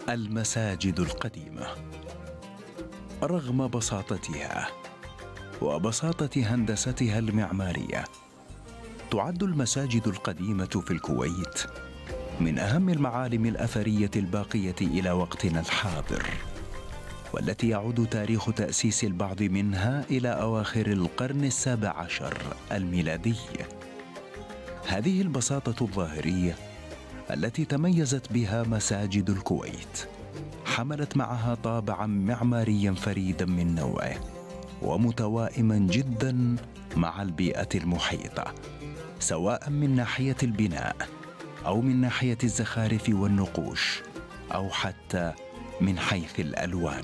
المساجد القديمة. رغم بساطتها وبساطة هندستها المعمارية، تعد المساجد القديمة في الكويت من أهم المعالم الأثرية الباقية إلى وقتنا الحاضر، والتي يعود تاريخ تأسيس البعض منها إلى أواخر القرن السابع عشر الميلادي. هذه البساطة الظاهرية التي تميزت بها مساجد الكويت حملت معها طابعا معماريا فريدا من نوعه، ومتوائما جدا مع البيئة المحيطة، سواء من ناحية البناء أو من ناحية الزخارف والنقوش أو حتى من حيث الألوان.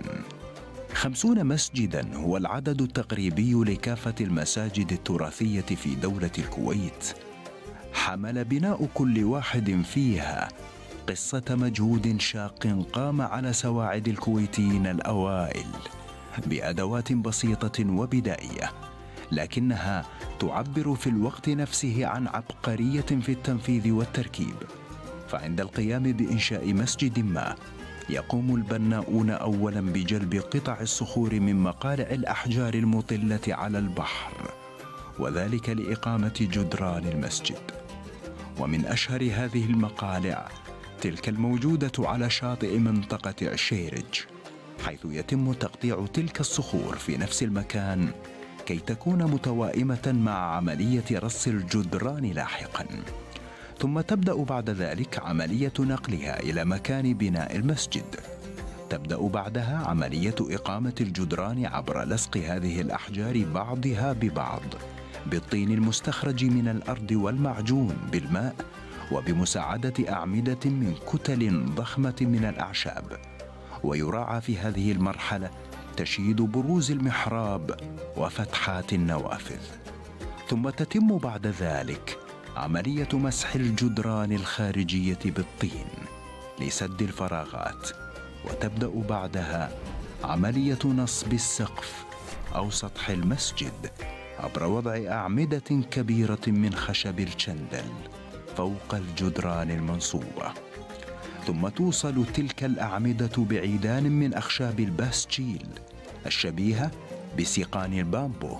50 مسجدا هو العدد التقريبي لكافة المساجد التراثية في دولة الكويت. حمل بناء كل واحد فيها قصة مجهود شاق قام على سواعد الكويتيين الأوائل بأدوات بسيطة وبدائية، لكنها تعبر في الوقت نفسه عن عبقرية في التنفيذ والتركيب. فعند القيام بإنشاء مسجد ما، يقوم البناؤون أولا بجلب قطع الصخور من مقالع الأحجار المطلة على البحر، وذلك لإقامة جدران المسجد. ومن أشهر هذه المقالع تلك الموجودة على شاطئ منطقة عشيرج، حيث يتم تقطيع تلك الصخور في نفس المكان كي تكون متوائمة مع عملية رص الجدران لاحقا، ثم تبدأ بعد ذلك عملية نقلها إلى مكان بناء المسجد. تبدأ بعدها عملية إقامة الجدران عبر لصق هذه الأحجار بعضها ببعض بالطين المستخرج من الأرض والمعجون بالماء، وبمساعدة أعمدة من كتل ضخمة من الأعشاب. ويراعى في هذه المرحلة تشييد بروز المحراب وفتحات النوافذ. ثم تتم بعد ذلك عملية مسح الجدران الخارجية بالطين لسد الفراغات، وتبدأ بعدها عملية نصب السقف أو سطح المسجد عبر وضع أعمدة كبيرة من خشب الشندل فوق الجدران المنصوبة. ثم توصل تلك الأعمدة بعيدان من أخشاب الباسجيل الشبيهة بسيقان البامبو.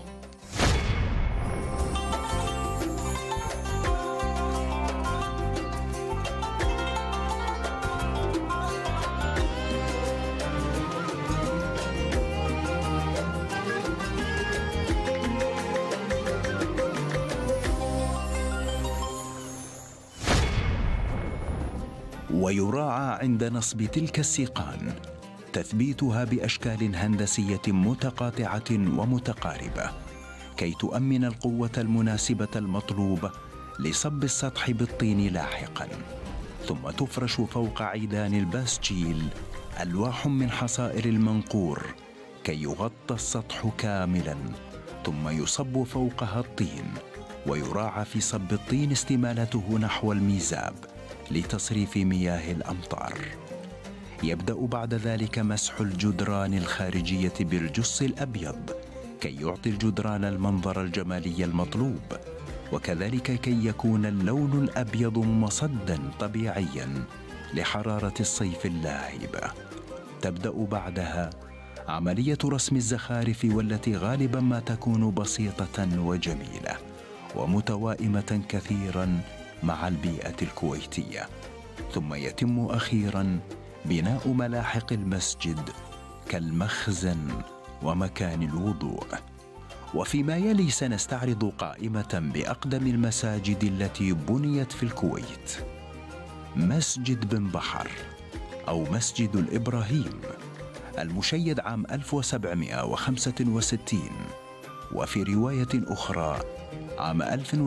ويراعى عند نصب تلك السيقان تثبيتها بأشكال هندسية متقاطعة ومتقاربة كي تؤمن القوة المناسبة المطلوبة لصب السطح بالطين لاحقا. ثم تفرش فوق عيدان الباسجيل ألواح من حصائر المنقور كي يغطى السطح كاملا، ثم يصب فوقها الطين. ويراعى في صب الطين استمالته نحو الميزاب لتصريف مياه الأمطار. يبدأ بعد ذلك مسح الجدران الخارجية بالجص الأبيض كي يعطي الجدران المنظر الجمالي المطلوب، وكذلك كي يكون اللون الأبيض مصداً طبيعياً لحرارة الصيف اللاهبة. تبدأ بعدها عملية رسم الزخارف، والتي غالباً ما تكون بسيطة وجميلة ومتوائمة كثيراً مع البيئة الكويتية. ثم يتم أخيراً بناء ملاحق المسجد كالمخزن ومكان الوضوء. وفيما يلي سنستعرض قائمة بأقدم المساجد التي بنيت في الكويت. مسجد بن بحر أو مسجد الإبراهيم، المشيد عام 1765، وفي رواية أخرى عام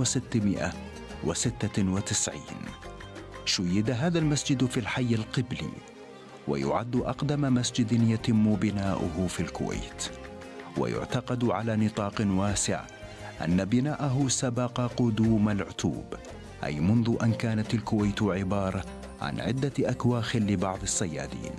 1696. شيد هذا المسجد في الحي القبلي، ويعد أقدم مسجد يتم بناؤه في الكويت. ويعتقد على نطاق واسع أن بناءه سبق قدوم العتوب، أي منذ أن كانت الكويت عبارة عن عدة أكواخ لبعض الصيادين.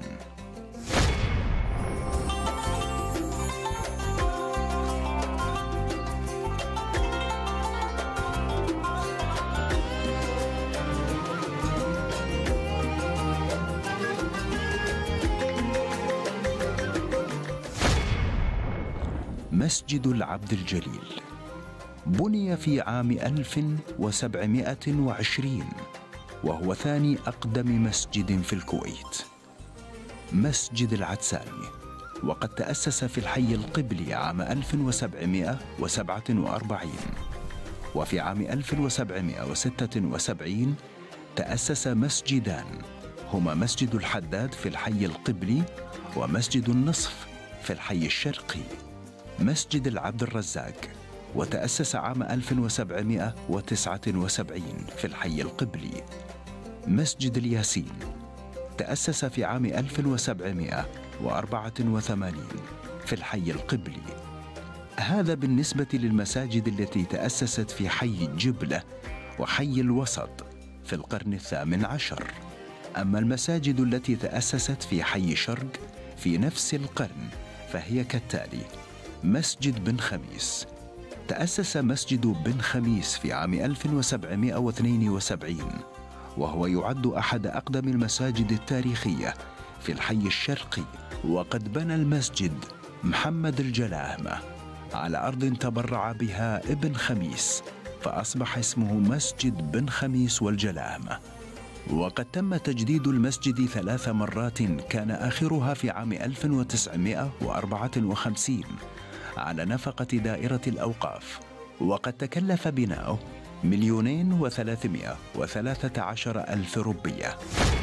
مسجد العبد الجليل، بني في عام 1720 وهو ثاني أقدم مسجد في الكويت. مسجد العدساني، وقد تأسس في الحي القبلي عام 1747، وفي عام 1776 تأسس مسجدان، هما مسجد الحداد في الحي القبلي ومسجد النصف في الحي الشرقي. مسجد العبد الرزاق، وتأسس عام 1779 في الحي القبلي. مسجد الياسين، تأسس في عام 1784 في الحي القبلي. هذا بالنسبة للمساجد التي تأسست في حي جبلة وحي الوسط في القرن الثامن عشر. أما المساجد التي تأسست في حي شرق في نفس القرن فهي كالتالي: مسجد بن خميس، تأسس مسجد بن خميس في عام 1772 وهو يعد أحد أقدم المساجد التاريخية في الحي الشرقي. وقد بنى المسجد محمد الجلاهمة على أرض تبرع بها ابن خميس، فأصبح اسمه مسجد بن خميس والجلاهمة. وقد تم تجديد المسجد 3 مرات، كان آخرها في عام 1954 على نفقة دائرة الأوقاف، وقد تكلف بناؤه 2,313,000 روبية.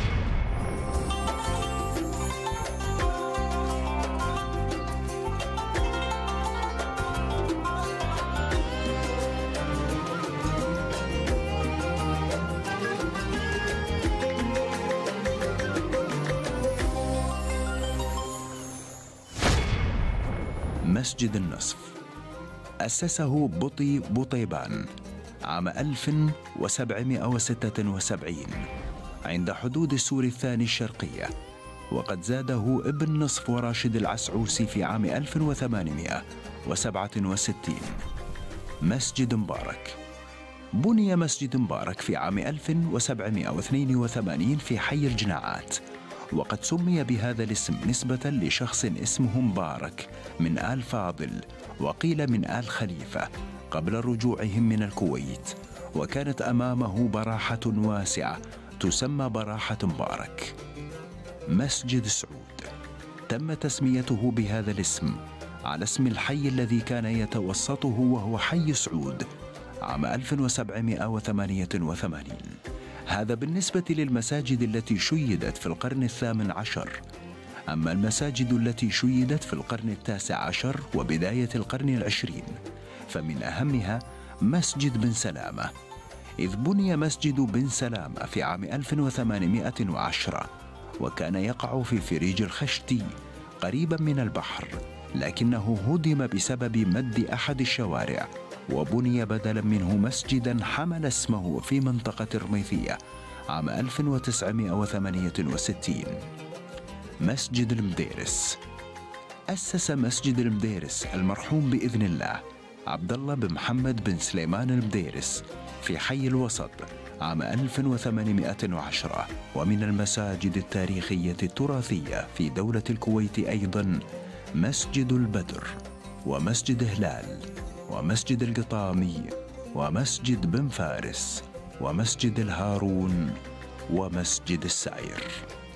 مسجد النصف، أسسه بطي بطيبان عام 1776 عند حدود السور الثاني الشرقية، وقد زاده ابن نصف وراشد العسعوسي في عام 1867. مسجد مبارك، بني مسجد مبارك في عام 1782 في حي الجناعات، وقد سمي بهذا الاسم نسبة لشخص اسمه مبارك من آل فاضل وقيل من آل خليفة قبل رجوعهم من الكويت، وكانت أمامه براحة واسعة تسمى براحة مبارك. مسجد سعود، تم تسميته بهذا الاسم على اسم الحي الذي كان يتوسطه وهو حي سعود عام 1788. هذا بالنسبة للمساجد التي شيدت في القرن الثامن عشر. أما المساجد التي شيدت في القرن التاسع عشر وبداية القرن العشرين فمن أهمها مسجد بن سلامة، إذ بني مسجد بن سلامة في عام 1810 وكان يقع في فريج الخشتي قريبا من البحر، لكنه هدم بسبب مد أحد الشوارع وبني بدلا منه مسجدا حمل اسمه في منطقة الرميثية عام 1968. مسجد المديرس، أسس مسجد المديرس المرحوم بإذن الله عبد الله بن محمد بن سليمان المديرس في حي الوسط عام 1810. ومن المساجد التاريخية التراثية في دولة الكويت أيضا مسجد البدر ومسجد هلال ومسجد القطامي ومسجد بن فارس ومسجد الهارون ومسجد السعير.